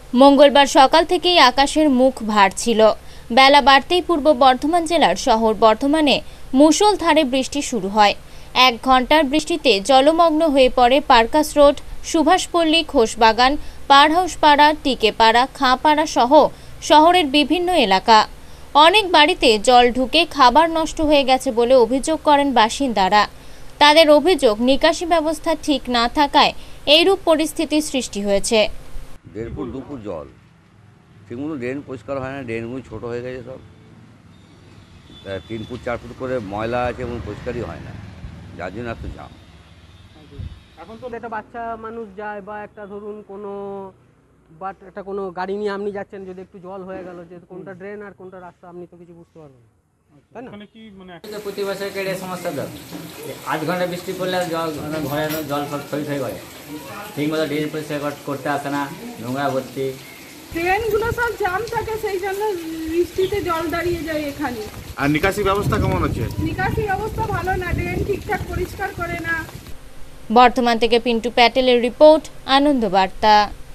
মঙ্গলবার সকাল থেকেই আকাশের মুখ ভার ছিল। বেলা বাড়তেই পূর্ব বর্ধমান জেলার শহর বর্ধমানে মুষলধারে বৃষ্টি শুরু হয়। 1 ঘন্টার বৃষ্টিতে জলমগ্ন হয়ে পড়ে পার্কাস রোড, সুভাষপল্লী, খোসবাগান, পারহাউস পাড়া, টিকেপাড়া, খাঁপাড়া সহ শহরের বিভিন্ন এলাকা। অনেক বাড়িতে জল ঢুকে খাবার নষ্ট হয়ে গেছে বলে অভিযোগ করেন বাসিন্দারা। তাদের অভিযোগ, নিকাশি ব্যবস্থা ঠিক না থাকায় এইরূপ পরিস্থিতির সৃষ্টি হয়েছে। 1.5 ফুট 2 ফুট জল, ঠিকমতো ড্রেন পরিষ্কার হয় না, ড্রেনগুলো ছোটো হয়ে গেছে সব। 3 ফুট 4 ফুট করে ময়লা আছে এবং পরিষ্কারই হয় না, যার জন্য এত জাম। এখন তো একটা বাচ্চা মানুষ যায় বা একটা ধরুন কোনো একটা কোনো গাড়ি নিয়ে আপনি যাচ্ছেন, যদি একটু জল হয়ে গেল, যে কোনটা ড্রেন আর কোনটা রাস্তা আপনি তো কিছু বুঝতে পারবেন না, তাই না? প্রতি বছর কেটে সমস্যা তো 8 ঘন্টা বৃষ্টি পড়লে ঘরে জল সব থই থই করে, ঠিকমতো ড্রেন পরিষ্কার করতে আসে না, নোংরা ভর্তি, ট্রেনগুলো সব জাম থাকে, সেই জন্য বৃষ্টিতে জল দাঁড়িয়ে যায় এখানে। আর নিকাশি ব্যবস্থা কেমন আছে? নিকাশি ব্যবস্থা ভালো না, ড্রেন ঠিকঠাক পরিষ্কার করে না। বর্ধমান থেকে পিন্টু প্যাটেলের রিপোর্ট, আনন্দ বার্তা।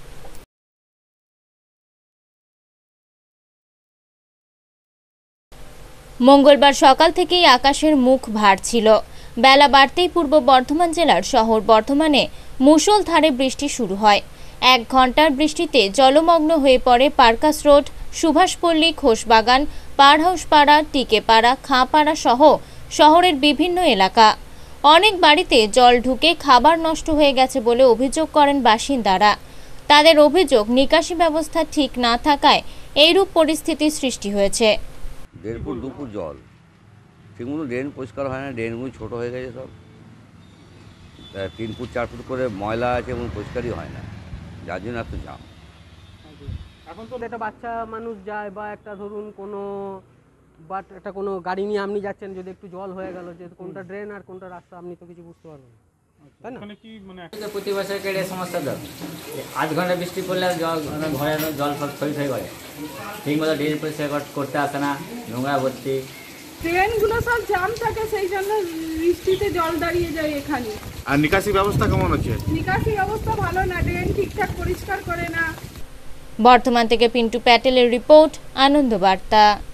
মঙ্গলবার সকাল থেকেই আকাশের মুখ ভার ছিল। বেলা বাড়তেই পূর্ব বর্ধমান জেলার শহর বর্ধমানে মুষলধারে বৃষ্টি শুরু হয়। 1 ঘন্টার বৃষ্টিতে জলমগ্ন হয়ে পড়ে পার্কাস রোড, সুভাষপল্লী, খোসবাগান, পারহাউস পাড়া, টিকেপাড়া, খাঁপাড়া সহ শহরের বিভিন্ন এলাকা। অনেক বাড়িতে জল ঢুকে খাবার নষ্ট হয়ে গেছে বলে অভিযোগ করেন বাসিন্দারা। তাদের অভিযোগ, নিকাশি ব্যবস্থা ঠিক না থাকায় এইরূপ পরিস্থিতির সৃষ্টি হয়েছে। 1.5 ফুট 2 ফুট জল, ঠিকমতো ড্রেন পরিষ্কার হয় না, ড্রেনগুলো ছোটো হয়ে গেছে সব। 3 ফুট 4 ফুট করে ময়লা আছে এবং পরিষ্কারই হয় না, যার জন্য এত জাম। এখন তো একটা বাচ্চা মানুষ যায় বা একটা ধরুন কোনো একটা কোনো গাড়ি নিয়ে আপনি যাচ্ছেন, যদি একটু জল হয়ে গেল, যে কোনটা ড্রেন আর কোনটা রাস্তা আপনি তো কিছু বুঝতে পারবেন না, তাই না? প্রতি বছর কেটে সমস্যা তো 8 ঘন্টা বৃষ্টি পড়লে ঘরে জল সব থই থই করে, ঠিকমতো ড্রেন পরিষ্কার করতে আসে না, নোংরা ভর্তি, ট্রেনগুলো সব জাম থাকে, সেই জন্য বৃষ্টিতে জল দাঁড়িয়ে যায় এখানে। আর নিকাশি ব্যবস্থা কেমন আছে? নিকাশি ব্যবস্থা ভালো না, ড্রেন ঠিকঠাক পরিষ্কার করে না। বর্ধমান থেকে পিন্টু প্যাটেলের রিপোর্ট, আনন্দ বার্তা।